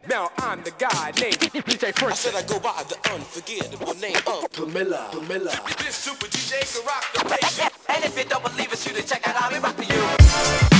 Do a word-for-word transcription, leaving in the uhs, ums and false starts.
Now I'm the guy named D J Fresh. I said I go by the unforgettable name of Pamela. Pamela. This super D J can rock the place. And if you don't believe us, you to check out how we rock for you.